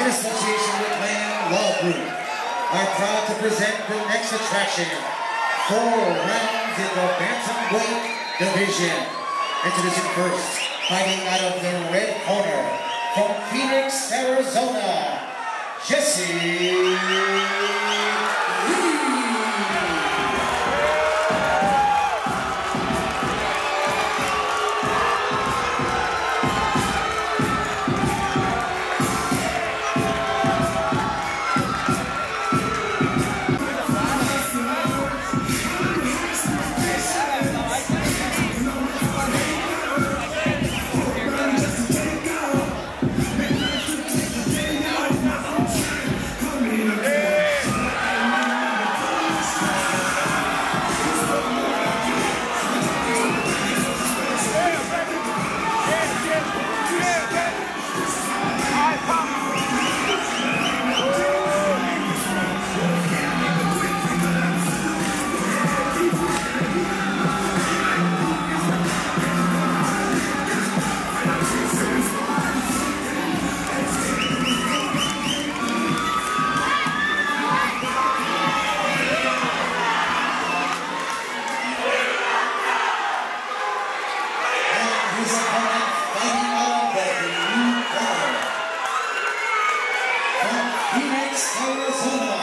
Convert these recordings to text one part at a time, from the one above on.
in association with Lamb Law Group, are proud to present the next attraction, 4 rounds in the Bantamweight division. Introducing first, fighting out of the red corner, from Phoenix, Arizona, Jesse Lee. Phoenix, Arizona,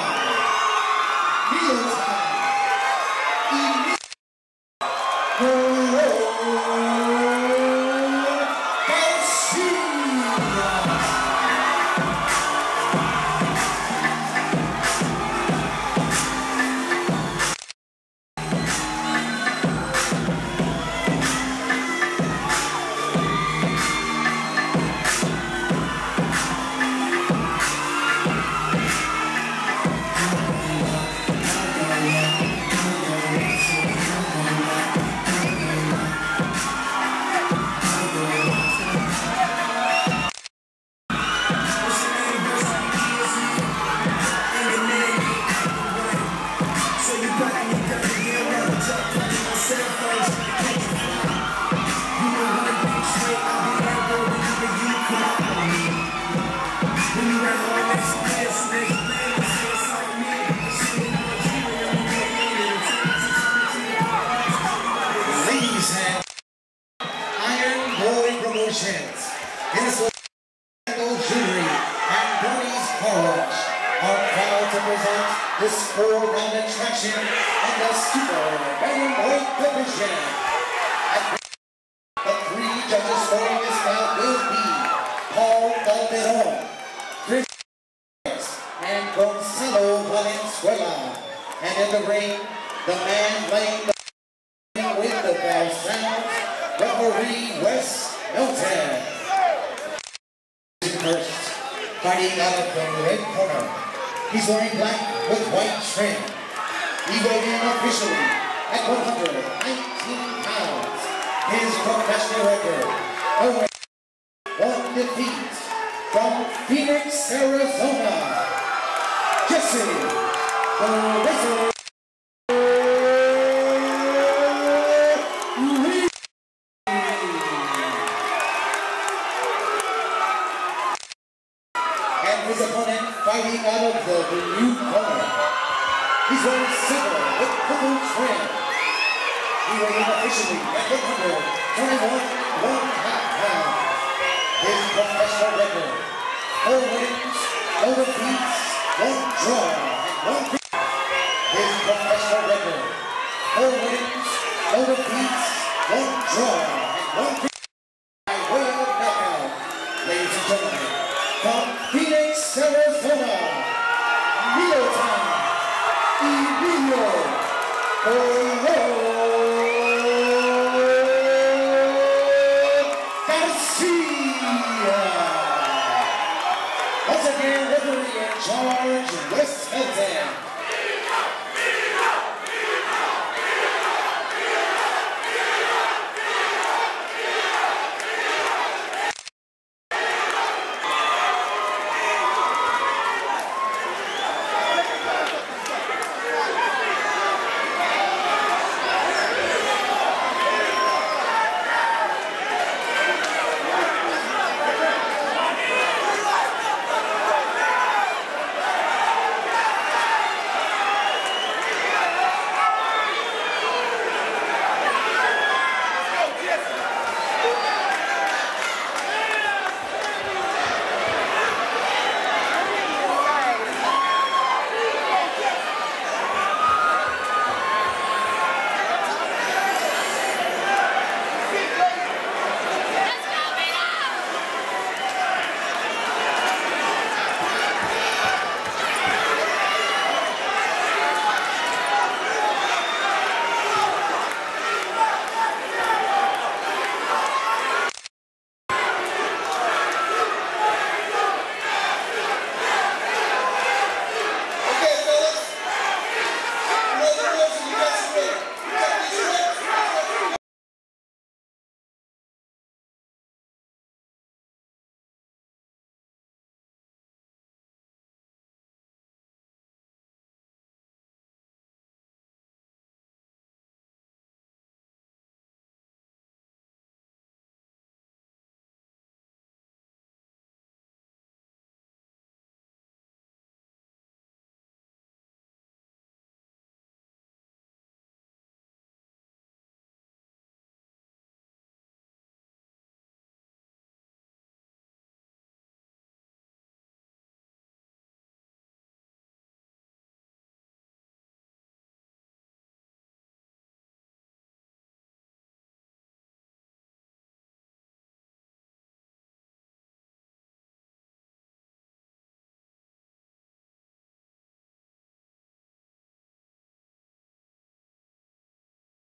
Jewelry and Bernie's Car Wash are proud to present this 4-round attraction in the Super Bantamweight division. The 3 judges scoring this bout will be Paul Calderon, Chris and Gonzalo Valenzuela. And in the ring, the man playing the with the bell sounds, referee Wes Milton. First, fighting out of the red corner. He's wearing black with white trim. He weighed in officially at 119 pounds. His professional record, 1 defeat from Phoenix, Arizona, Jesse the Razor. His opponent fighting out of the blue corner. He's wearing silver with purple trim. He weighed in officially at 121.5 pounds. His professional record, 4 wins, no defeats, 1 draw, and 1 defeat. His professional record, 4 wins, no defeats, 1 draw, and 1 defeat. By way of knockout, ladies and gentlemen, from Phoenix, Arizona, Neotown, Emilio Garcia. Once again, referee in charge, Wes Milton.